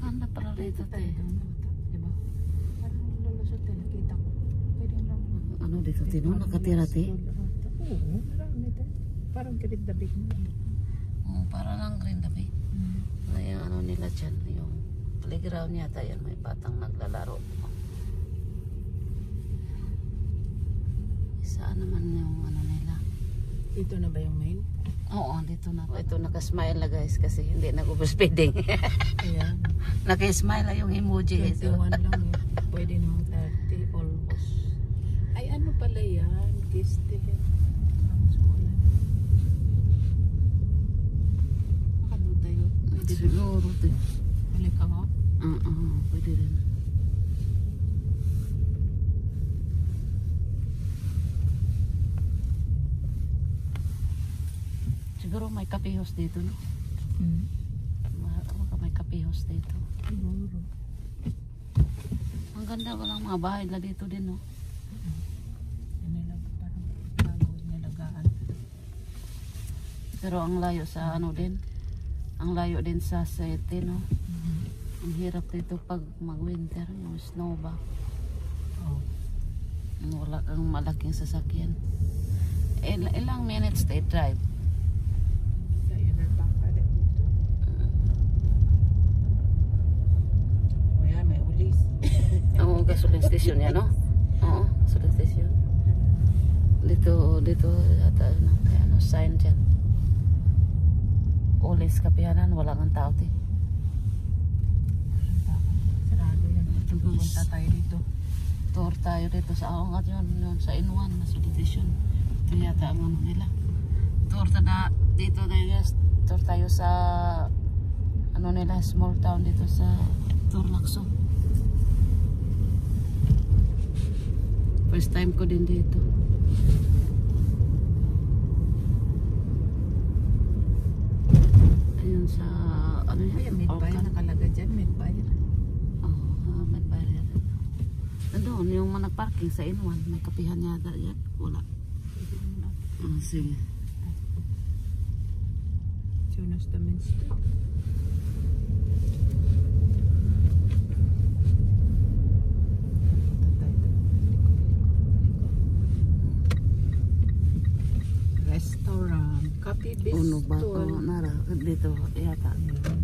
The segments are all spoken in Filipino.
Maganda pala rito te. Diba? Parang lulusot din, nakita ko. Pwede lang. Ano dito te, no? Nakatira te? Oo, marami te. Parang kirit dabig mo. Oo, para lang green dabi. Na yung ano nila dyan, yung playground yata yan, may batang naglalaro. Saan naman yung ano nila? Dito na ba yung main? Oo, dito na. Ito nakasmile na guys kasi hindi nag-overspeeding. Ayan. Nakasmile na yung emoji guys. 21 lang eh. Pwede naman 30 almost. Ay ano pala yan? Kistin. Makado tayo. Pwede din. Siguro din. Balik ka nga. Pwede rin. Siguro may kapihos dito, no? May kapihos dito. Siguro. Ang ganda walang mga bahay na dito din, no? Nilag, parang bago nilagaan. Pero ang layo sa ano din. Ang layo din sa city, no? Ang hirap dito pag mag-winter, yung snow ba? Oh. Wala kang malaking sasakyan. Ilang minutes they drive? Sa inner bank pa din dito. O yan, may ulis. Oo, gasoline station yan, no? Oo, gasoline station. Dito yata ano, sign dyan. Ulis kapihanan, wala kang tao, te. Sarado yan. Ito, guys. Punta tayo dito. Tour tayo dito sa Aongat yun sa Inuan na station. Ito yata ang ano nila. Tour dito tayo guys. Tour tayo sa ano nila, small town dito sa Turlakso. First time ko din dito. Ayun sa ano Ay, yan? mid-buy nakalagay dyan. Mid-buy. May bayad. Doon, yung mga nagparking sa Inuan, may kapihan yata yan. Wala. Sige. Tunas the Minster. Restaurant. Coffee Uno ba Bistro. ito? Nara, dito yata.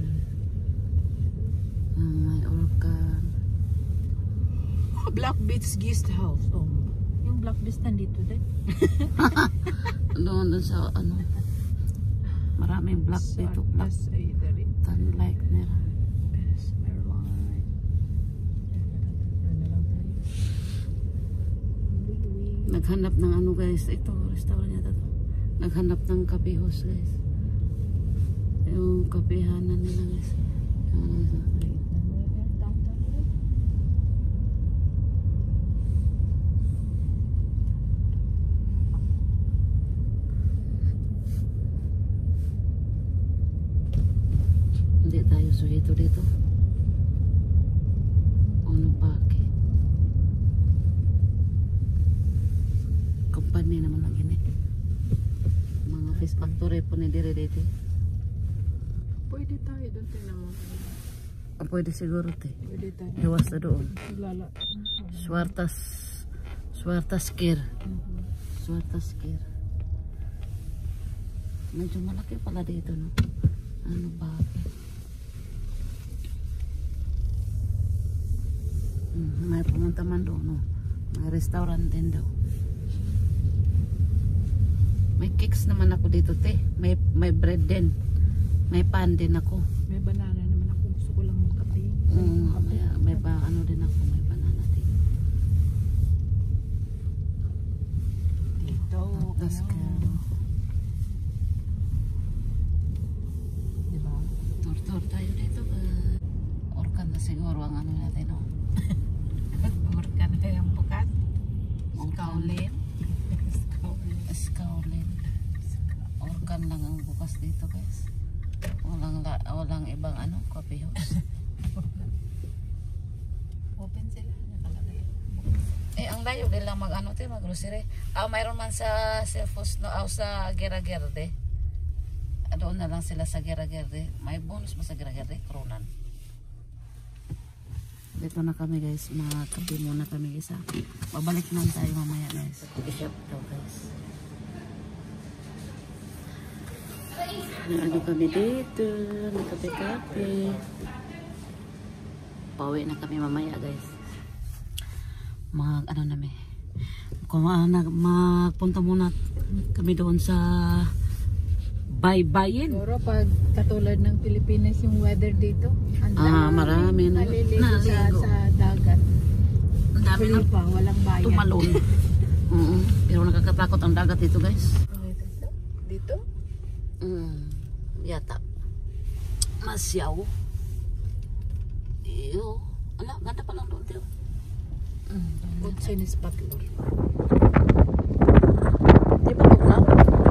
May orkan. Black Beach Guest House. Oh. Yung Black Beach nandito din. Doon sa ano. Maraming black dito. Black. Tan like nila. Naghanap ng ano guys. Ito, restaurant yata to. Naghanap ng kapihos guys. Yung kapihanan nila guys. Hindi tayo suhito dito. Ano pa ke? Company naman lang ini. Mga fish factory po ni dire dito. Pwede tayo doon naman. Pwede siguro te. Pwede tayo. Iwas na doon. Lala. Swartas Care. Swartas Care. Medyo malaki pala dito, no? Ano ba? May pumunta man doon, no? May restaurant din daw. May cakes naman ako dito, te. May bread din. May pan din ako. May banana naman ako. Gusto ko lang magkape. May ano din ako. May banana din. Dito. Tapos ka. Diba? Tour tayo dito. Orkan na siguro ang ano natin, no? Orkan na yung bukas. Skowlin. Skowlin. Orkan lang ang bukas dito, guys. Walang ibang ano, coffee house. Open sila. Nakalagay. Ang layo din lang mag-ano tayo, mag-grocery. Mayroon man sa Selfos, no, sa Gira-Gerde. Doon na lang sila sa Gira-Gerde. May bonus ba sa Gira-Gerde? Kronan. Dito na kami guys, makape muna kami guys. Babalik naman tayo mamaya guys. I-shop daw guys. Ano kami dito, nagkape-kape. Pauwi na kami mamaya guys. Ano namin. Magpunta muna kami doon sa baybayin. Siguro pag katulad ng Pilipinas yung weather dito, marami na naliligo sa dagat. Ang dami na pa, walang bayan. tumalon. Pero nakakatakot ang dagat dito guys. Dito? Yata. Masyaw. Iyo. Ala, ganda pa lang doon. Kutsin is patlor. Di ba ito na?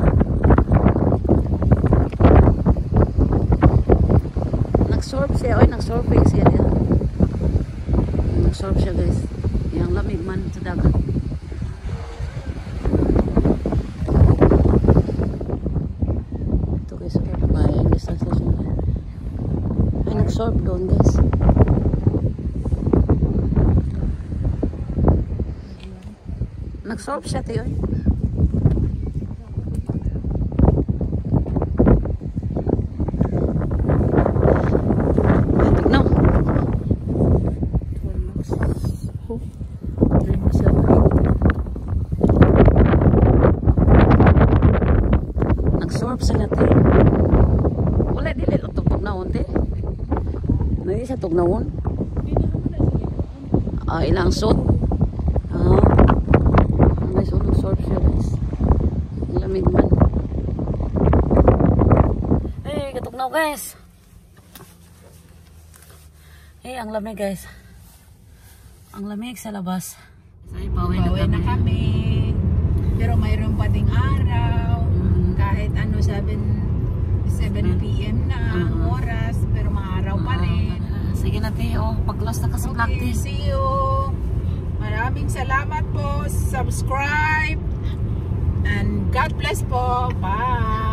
Nag-surf siya. Oy, nag-surfing siya dito. Nag-surf siya guys. Yang lamig man sa dagat. Ito guys. May distance na siya. Ay, nag-surf doon guys. Nag-surf siya tayo. Nag-surf sila tayo. Wala dili lo tugnaon te. Nadi sa tugnaon. Ilang suit. Guys, nag-surf siya guys. Lamig man. Hey, katugnaw guys. Hey, ang lamig guys. Ang lamig sa labas. Ay, pauwi na kami. Pero mayroon pa ding araw. Kahit 7 PM na ang oras, pero maaraw pa rin. Sige na Teo, pag-close na kasi vlog. See you. Maraming salamat po. Subscribe. And God bless po. Bye.